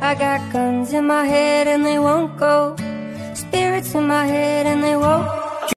I got guns in my head and they won't go, spirits in my head and they won't